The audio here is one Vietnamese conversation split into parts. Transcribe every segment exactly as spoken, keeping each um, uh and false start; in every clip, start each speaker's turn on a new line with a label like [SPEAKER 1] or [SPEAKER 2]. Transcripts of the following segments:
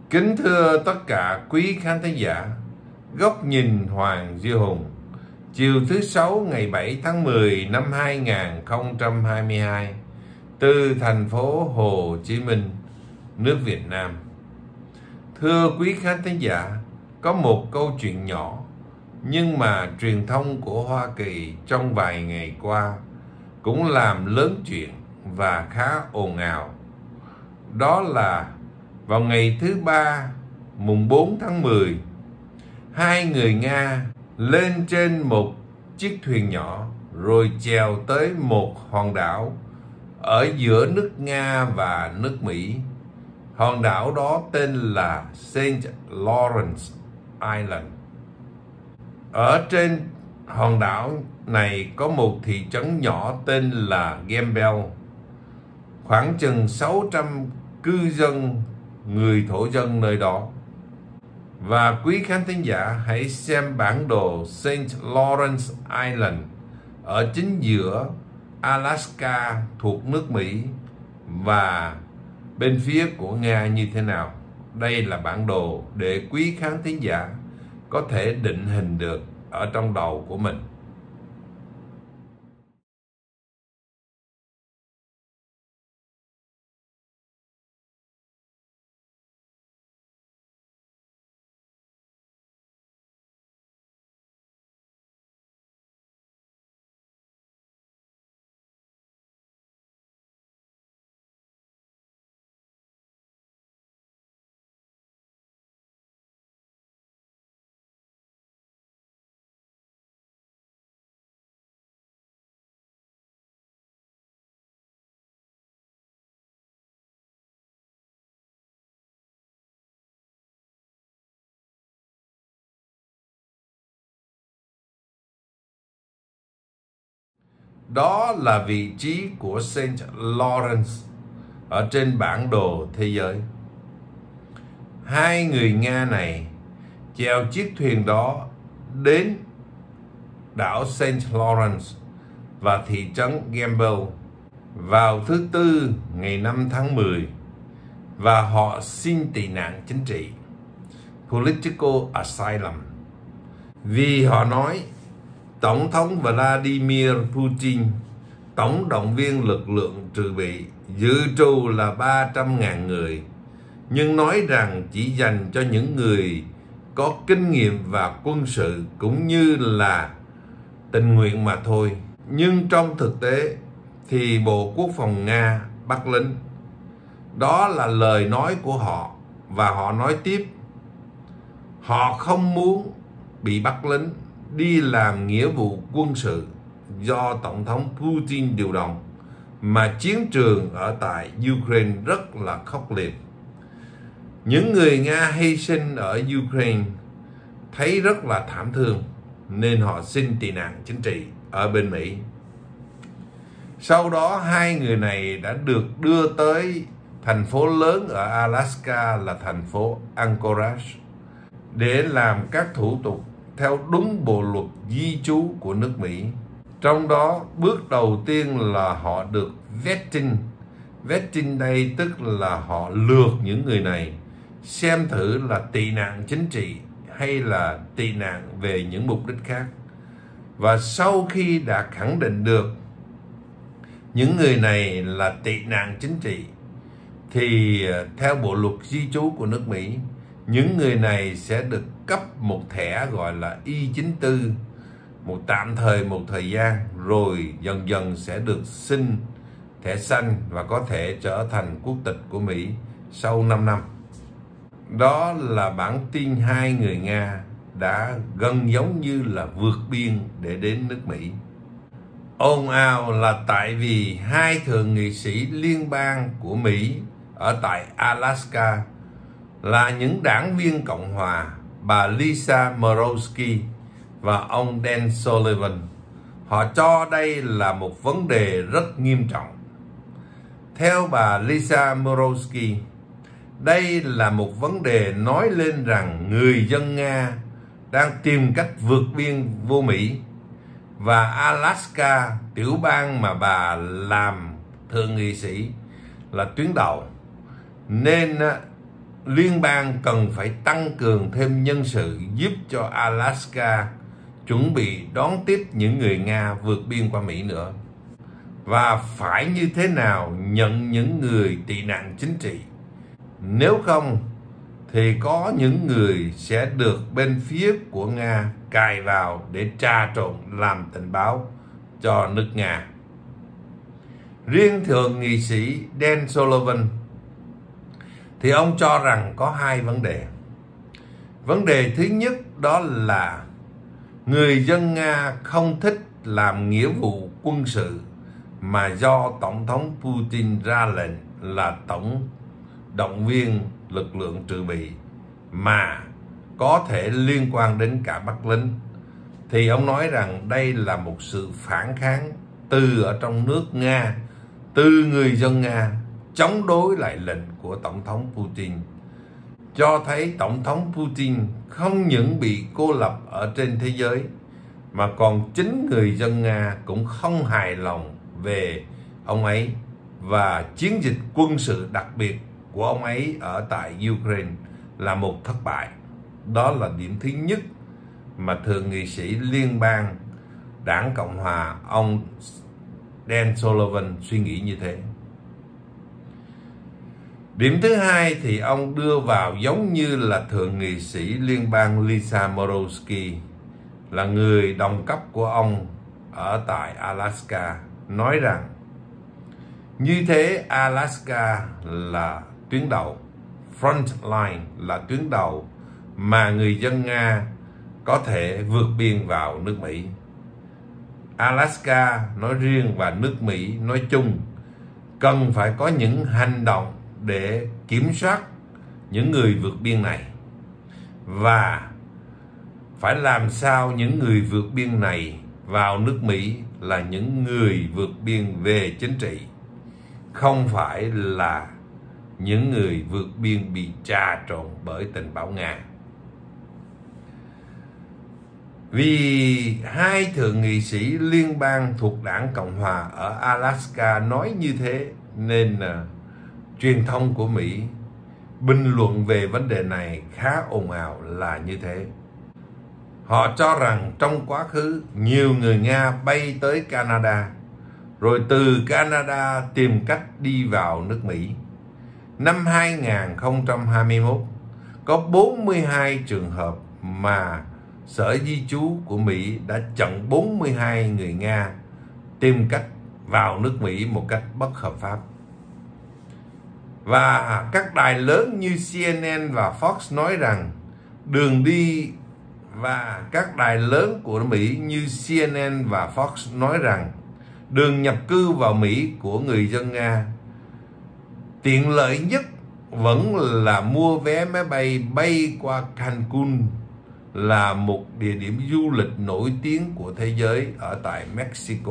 [SPEAKER 1] Kính thưa tất cả quý khán thính giả, Góc nhìn Hoàng Duy Hùng, chiều thứ Sáu ngày bảy tháng mười năm hai nghìn không trăm hai mươi hai, từ thành phố Hồ Chí Minh, nước Việt Nam. Thưa quý khán thính giả, có một câu chuyện nhỏ nhưng mà truyền thông của Hoa Kỳ trong vài ngày qua cũng làm lớn chuyện và khá ồn ào. Đó là vào ngày thứ ba mùng bốn tháng mười, hai người Nga lên trên một chiếc thuyền nhỏ rồi chèo tới một hòn đảo ở giữa nước Nga và nước Mỹ. Hòn đảo đó tên là Saint Lawrence Island. Ở trên hòn đảo này có một thị trấn nhỏ tên là Gambell, khoảng chừng sáu trăm cư dân, người thổ dân nơi đó. Và quý khán thính giả hãy xem bản đồ Saint Lawrence Island ở chính giữa Alaska thuộc nước Mỹ và bên phía của Nga như thế nào. Đây là bản đồ để quý khán thính giả có thể định hình được ở trong đầu của mình. Đó là vị trí của Saint Lawrence ở trên bản đồ thế giới. Hai người Nga này chèo chiếc thuyền đó đến đảo Saint Lawrence và thị trấn Gambell vào thứ Tư ngày năm tháng mười và họ xin tị nạn chính trị, political asylum, vì họ nói Tổng thống Vladimir Putin, tổng động viên lực lượng trừ bị, dự trù là ba trăm ngàn người, nhưng nói rằng chỉ dành cho những người có kinh nghiệm và quân sự cũng như là tình nguyện mà thôi. Nhưng trong thực tế thì Bộ Quốc phòng Nga bắt lính. Đó là lời nói của họ, và họ nói tiếp, họ không muốn bị bắt lính đi làm nghĩa vụ quân sự do Tổng thống Putin điều động, mà chiến trường ở tại Ukraine rất là khốc liệt. Những người Nga hy sinh ở Ukraine thấy rất là thảm thương, nên họ xin tị nạn chính trị ở bên Mỹ. Sau đó hai người này đã được đưa tới thành phố lớn ở Alaska là thành phố Anchorage để làm các thủ tục theo đúng bộ luật di trú của nước Mỹ. Trong đó bước đầu tiên là họ được vetting. Vetting đây tức là họ lược những người này, xem thử là tị nạn chính trị hay là tị nạn về những mục đích khác. Và sau khi đã khẳng định được những người này là tị nạn chính trị thì theo bộ luật di trú của nước Mỹ, những người này sẽ được cấp một thẻ gọi là I chín tư, một tạm thời một thời gian, rồi dần dần sẽ được xin thẻ xanh và có thể trở thành quốc tịch của Mỹ sau năm năm. Đó là bản tin hai người Nga đã gần giống như là vượt biên để đến nước Mỹ. Ồn ào là tại vì hai thượng nghị sĩ liên bang của Mỹ ở tại Alaska là những đảng viên Cộng hòa, bà Lisa Murkowski và ông Dan Sullivan. Họ cho đây là một vấn đề rất nghiêm trọng. Theo bà Lisa Murkowski, đây là một vấn đề nói lên rằng người dân Nga đang tìm cách vượt biên vô Mỹ, và Alaska, tiểu bang mà bà làm thượng nghị sĩ, là tuyến đầu. Nên liên bang cần phải tăng cường thêm nhân sự giúp cho Alaska chuẩn bị đón tiếp những người Nga vượt biên qua Mỹ nữa. Và phải như thế nào nhận những người tị nạn chính trị. Nếu không thì có những người sẽ được bên phía của Nga cài vào để trà trộn làm tình báo cho nước Nga. Riêng thượng nghị sĩ Dan Sullivan thì ông cho rằng có hai vấn đề. Vấn đề thứ nhất đó là người dân Nga không thích làm nghĩa vụ quân sự mà do Tổng thống Putin ra lệnh là tổng động viên lực lượng dự bị mà có thể liên quan đến cả Bắc lính. Thì ông nói rằng đây là một sự phản kháng từ ở trong nước Nga, từ người dân Nga chống đối lại lệnh của Tổng thống Putin, cho thấy Tổng thống Putin không những bị cô lập ở trên thế giới mà còn chính người dân Nga cũng không hài lòng về ông ấy, và chiến dịch quân sự đặc biệt của ông ấy ở tại Ukraine là một thất bại. Đó là điểm thứ nhất mà thượng nghị sĩ liên bang Đảng Cộng Hòa ông Dan Sullivan suy nghĩ như thế. Điểm thứ hai thì ông đưa vào giống như là thượng nghị sĩ liên bang Lisa Murkowski, là người đồng cấp của ông ở tại Alaska, nói rằng như thế Alaska là tuyến đầu, front line là tuyến đầu mà người dân Nga có thể vượt biên vào nước Mỹ. Alaska nói riêng và nước Mỹ nói chung cần phải có những hành động để kiểm soát những người vượt biên này, và phải làm sao những người vượt biên này vào nước Mỹ là những người vượt biên về chính trị, không phải là những người vượt biên bị trà trộn bởi tình báo Nga. Vì hai thượng nghị sĩ liên bang thuộc Đảng Cộng Hòa ở Alaska nói như thế nên uh, truyền thông của Mỹ bình luận về vấn đề này khá ồn ào là như thế. Họ cho rằng trong quá khứ nhiều người Nga bay tới Canada, rồi từ Canada tìm cách đi vào nước Mỹ. Năm hai nghìn không trăm hai mươi mốt có bốn mươi hai trường hợp mà Sở Di trú của Mỹ đã chặn bốn mươi hai người Nga tìm cách vào nước Mỹ một cách bất hợp pháp. Và các đài lớn như C N N và Fox nói rằng đường đi, và các đài lớn của Mỹ như C N N và Fox nói rằng đường nhập cư vào Mỹ của người dân Nga tiện lợi nhất vẫn là mua vé máy bay bay qua Cancun, là một địa điểm du lịch nổi tiếng của thế giới ở tại Mexico.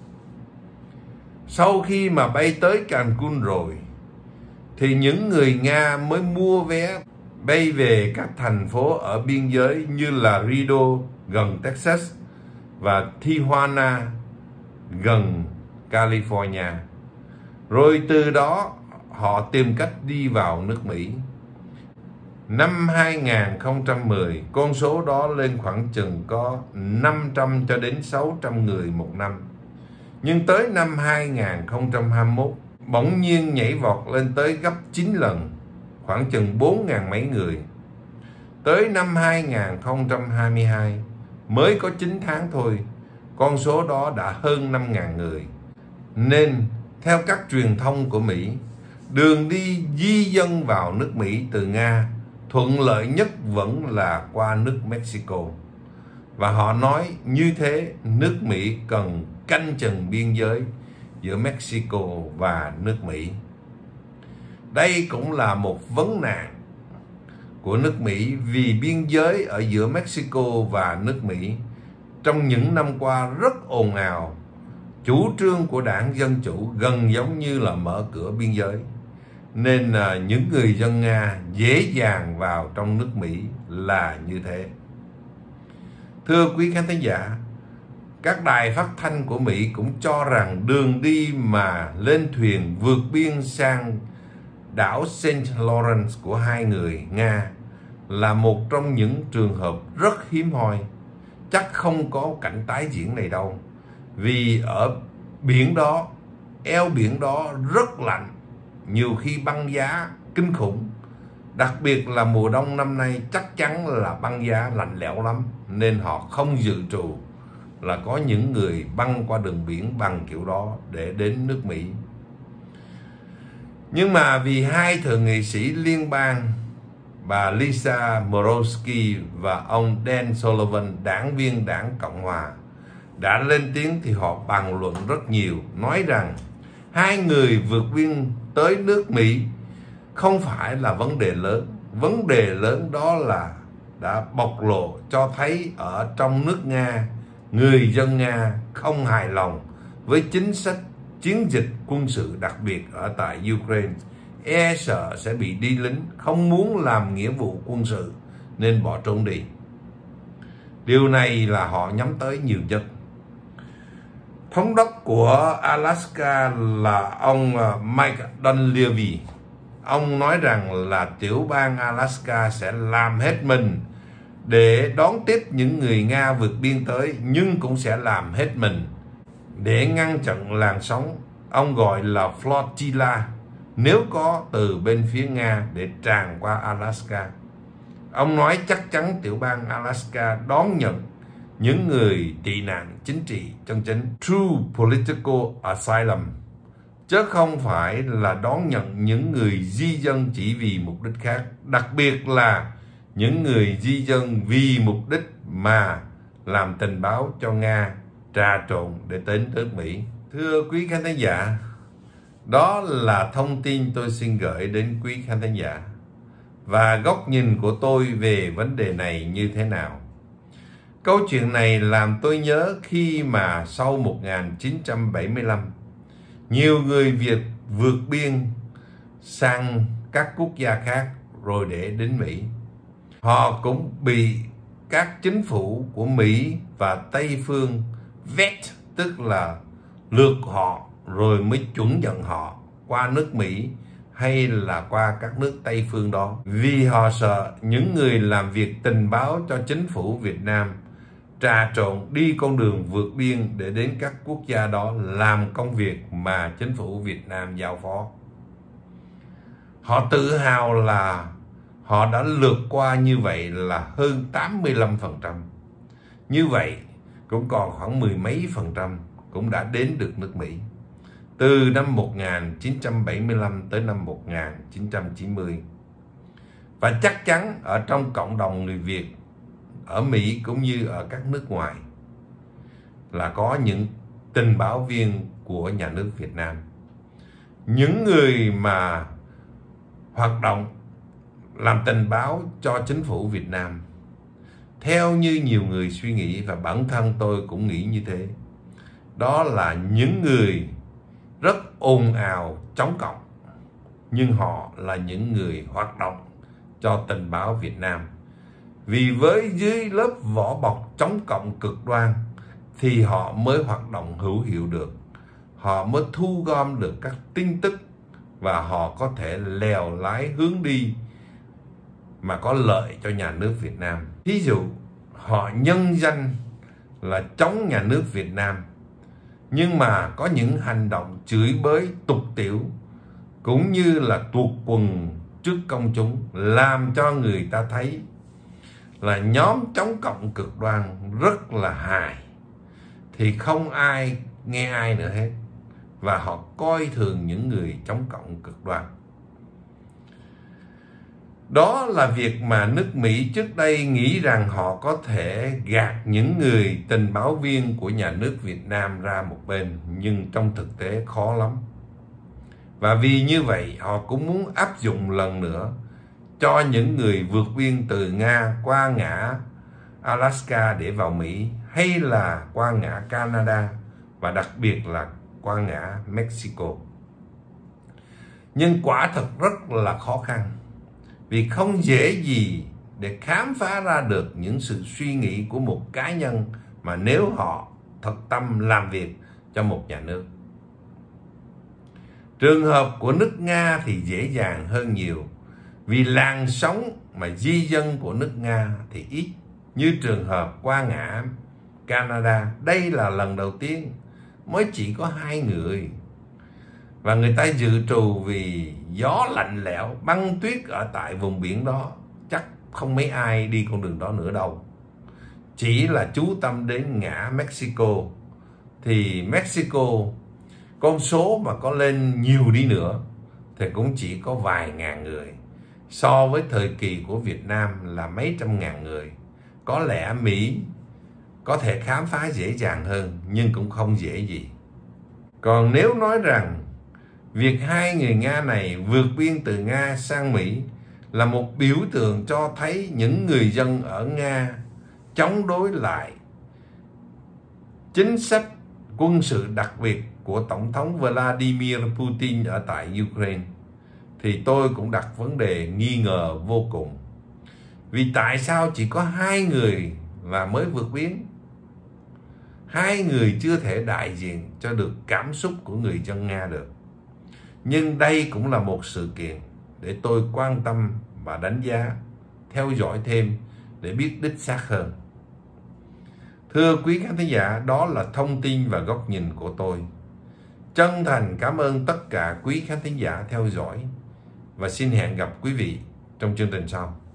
[SPEAKER 1] Sau khi mà bay tới Cancun rồi thì những người Nga mới mua vé bay về các thành phố ở biên giới như là Reno gần Texas và Tijuana gần California. Rồi từ đó họ tìm cách đi vào nước Mỹ. Năm hai nghìn không trăm mười, con số đó lên khoảng chừng có năm trăm cho đến sáu trăm người một năm. Nhưng tới năm hai nghìn không trăm hai mươi mốt, bỗng nhiên nhảy vọt lên tới gấp chín lần, khoảng chừng bốn ngàn mấy người. Tới năm hai nghìn không trăm hai mươi hai, mới có chín tháng thôi, con số đó đã hơn năm ngàn người. Nên, theo các truyền thông của Mỹ, đường đi di dân vào nước Mỹ từ Nga thuận lợi nhất vẫn là qua nước Mexico. Và họ nói như thế nước Mỹ cần canh chừng biên giới giữa Mexico và nước Mỹ. Đây cũng là một vấn nạn của nước Mỹ, vì biên giới ở giữa Mexico và nước Mỹ trong những năm qua rất ồn ào. Chủ trương của Đảng Dân Chủ gần giống như là mở cửa biên giới, nên à, những người dân Nga dễ dàng vào trong nước Mỹ là như thế. Thưa quý khán thính giả, các đài phát thanh của Mỹ cũng cho rằng đường đi mà lên thuyền vượt biên sang đảo Saint Lawrence của hai người Nga là một trong những trường hợp rất hiếm hoi. Chắc không có cảnh tái diễn này đâu. Vì ở biển đó, eo biển đó rất lạnh, nhiều khi băng giá kinh khủng. Đặc biệt là mùa đông năm nay chắc chắn là băng giá lạnh lẽo lắm, nên họ không dự trù là có những người băng qua đường biển bằng kiểu đó để đến nước Mỹ. Nhưng mà vì hai thượng nghị sĩ liên bang, bà Lisa Murkowski và ông Dan Sullivan, đảng viên đảng Cộng Hòa, đã lên tiếng thì họ bàn luận rất nhiều, nói rằng hai người vượt biên tới nước Mỹ không phải là vấn đề lớn. Vấn đề lớn đó là đã bộc lộ cho thấy ở trong nước Nga, người dân Nga không hài lòng với chính sách chiến dịch quân sự đặc biệt ở tại Ukraine, e sợ sẽ bị đi lính, không muốn làm nghĩa vụ quân sự nên bỏ trốn đi. Điều này là họ nhắm tới nhiều nhất. Thống đốc của Alaska là ông Mike Dunleavy. Ông nói rằng là tiểu bang Alaska sẽ làm hết mình để đón tiếp những người Nga vượt biên tới, nhưng cũng sẽ làm hết mình để ngăn chặn làn sóng ông gọi là flotilla nếu có từ bên phía Nga để tràn qua Alaska. Ông nói chắc chắn tiểu bang Alaska đón nhận những người tị nạn chính trị chân chính, true political asylum, chứ không phải là đón nhận những người di dân chỉ vì mục đích khác, đặc biệt là những người di dân vì mục đích mà làm tình báo cho Nga trà trộn để đến nước Mỹ. Thưa quý khán thính giả, đó là thông tin tôi xin gửi đến quý khán thính giả và góc nhìn của tôi về vấn đề này như thế nào. Câu chuyện này làm tôi nhớ khi mà sau một nghìn chín trăm bảy mươi lăm, nhiều người Việt vượt biên sang các quốc gia khác rồi để đến Mỹ. Họ cũng bị các chính phủ của Mỹ và Tây phương vet, tức là lượt họ rồi mới chuẩn nhận họ qua nước Mỹ hay là qua các nước Tây phương đó. Vì họ sợ những người làm việc tình báo cho chính phủ Việt Nam trà trộn đi con đường vượt biên để đến các quốc gia đó làm công việc mà chính phủ Việt Nam giao phó. Họ tự hào là họ đã lượt qua như vậy là hơn tám mươi lăm phần trăm. Như vậy cũng còn khoảng mười mấy phần trăm cũng đã đến được nước Mỹ từ năm một nghìn chín trăm bảy mươi lăm tới năm một nghìn chín trăm chín mươi. Và chắc chắn ở trong cộng đồng người Việt ở Mỹ cũng như ở các nước ngoài là có những tình báo viên của nhà nước Việt Nam. Những người mà hoạt động làm tình báo cho chính phủ Việt Nam, theo như nhiều người suy nghĩ và bản thân tôi cũng nghĩ như thế, đó là những người rất ồn ào chống cộng, nhưng họ là những người hoạt động cho tình báo Việt Nam. Vì với dưới lớp vỏ bọc chống cộng cực đoan thì họ mới hoạt động hữu hiệu được, họ mới thu gom được các tin tức và họ có thể lèo lái hướng đi mà có lợi cho nhà nước Việt Nam. Ví dụ họ nhân danh là chống nhà nước Việt Nam, nhưng mà có những hành động chửi bới tục tiểu cũng như là tuột quần trước công chúng, làm cho người ta thấy là nhóm chống cộng cực đoan rất là hài, thì không ai nghe ai nữa hết, và họ coi thường những người chống cộng cực đoan. Đó là việc mà nước Mỹ trước đây nghĩ rằng họ có thể gạt những người tình báo viên của nhà nước Việt Nam ra một bên, nhưng trong thực tế khó lắm. Và vì như vậy họ cũng muốn áp dụng lần nữa cho những người vượt biên từ Nga qua ngã Alaska để vào Mỹ, hay là qua ngã Canada và đặc biệt là qua ngã Mexico. Nhưng quả thật rất là khó khăn, vì không dễ gì để khám phá ra được những sự suy nghĩ của một cá nhân mà nếu họ thật tâm làm việc cho một nhà nước. Trường hợp của nước Nga thì dễ dàng hơn nhiều, vì làn sóng mà di dân của nước Nga thì ít, như trường hợp qua ngã Canada. Đây là lần đầu tiên mới chỉ có hai người, và người ta dự trù vì gió lạnh lẽo, băng tuyết ở tại vùng biển đó, chắc không mấy ai đi con đường đó nữa đâu. Chỉ là chú tâm đến ngã Mexico, thì Mexico con số mà có lên nhiều đi nữa thì cũng chỉ có vài ngàn người, so với thời kỳ của Việt Nam là mấy trăm ngàn người. Có lẽ Mỹ có thể khám phá dễ dàng hơn, nhưng cũng không dễ gì. Còn nếu nói rằng việc hai người Nga này vượt biên từ Nga sang Mỹ là một biểu tượng cho thấy những người dân ở Nga chống đối lại chính sách quân sự đặc biệt của Tổng thống Vladimir Putin ở tại Ukraine, thì tôi cũng đặt vấn đề nghi ngờ vô cùng. Vì tại sao chỉ có hai người là mới vượt biên? Hai người chưa thể đại diện cho được cảm xúc của người dân Nga được. Nhưng đây cũng là một sự kiện để tôi quan tâm và đánh giá, theo dõi thêm để biết đích xác hơn. Thưa quý khán thính giả, đó là thông tin và góc nhìn của tôi. Chân thành cảm ơn tất cả quý khán thính giả theo dõi, và xin hẹn gặp quý vị trong chương trình sau.